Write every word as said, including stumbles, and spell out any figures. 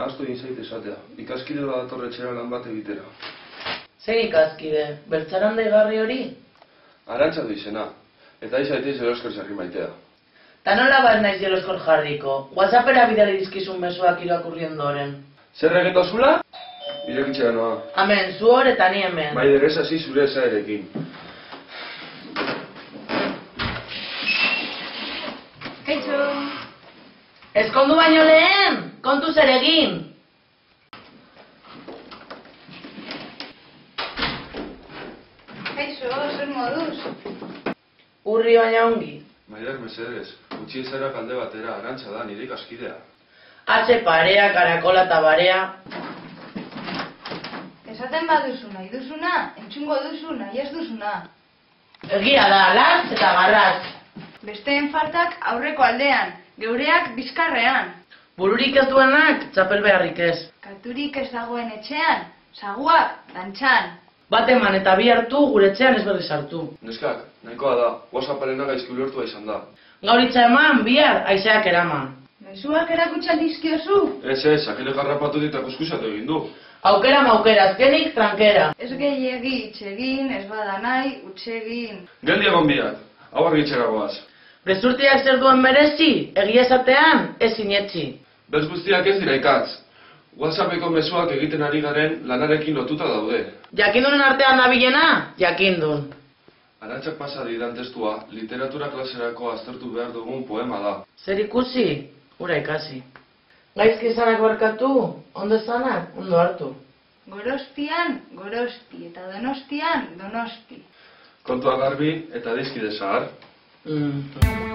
Ahaztu egin zait esatea. Ikaskide bat datorretxera lan bat egitera. Zein ikaskide? Bertzaran deigarri hori? Arantxa du izena. Eta izaitez eroskor jarri maitea. Ta nola bat naiz jeloskor jarriko? WhatsAppera bidali dizkizun mezuak irakurri ondoren. Zer egin zula? Irekitxera noa. Amen, zu hor eta ni hemen. Bai derez hasi zure esaerekin. Kaixo! Ezkondu baino lehen, kontu zer egin. Kaixo, zer moduz? Urri baina ongi. Maider mesedez, utzi ezera kalde batera, Arantxa da, nire ikaskidea. Atxe parea, karakola eta barea. Esaten baduzu nahi duzuna, entzungo duzu nahi ez duzuna. Egia da, latz eta garraz. Besteen faltak aurreko aldean, geureak bizkarrean. Bururik ez duenak, txapel beharrik ez. Katurik ez dagoen etxean, saguak dantxan. Bat eman eta bi hartu gure etxean ez berriz hartu. Neskak, nahikoa da, WhatsApparena gaizki ulertua izan da. Gauritza eman, bihar aizeak eraman. Mezuak erakutsan dizkiozu? Ez ez, akele garrapatu dit eta kuskusatu egin du. Aukera maukera, azkenik trankera. Ez gehiegi itxegin, ez bada nahi, utxegin. Geldi eman biak, hau argitxera goaz. Prezurtiak zer duen merezi, egia esatean, ez sinetxi. Bez guztiak ez dira ikatz. WhatsAppeko mezuak egiten ari garen lanarekin lotuta daude. Jakindunen artean nabilena, jakindun. Arantxak pasa didan testua, literatura klaserako aztertu behar dugun poema da. Zer ikusi, ura ikasi. Gaizki izanak barkatu, ondo izanak, ondo hartu. Gorostian, gorosti, eta donostian, donosti. Kontua garbi eta dizkide zahar. Mm.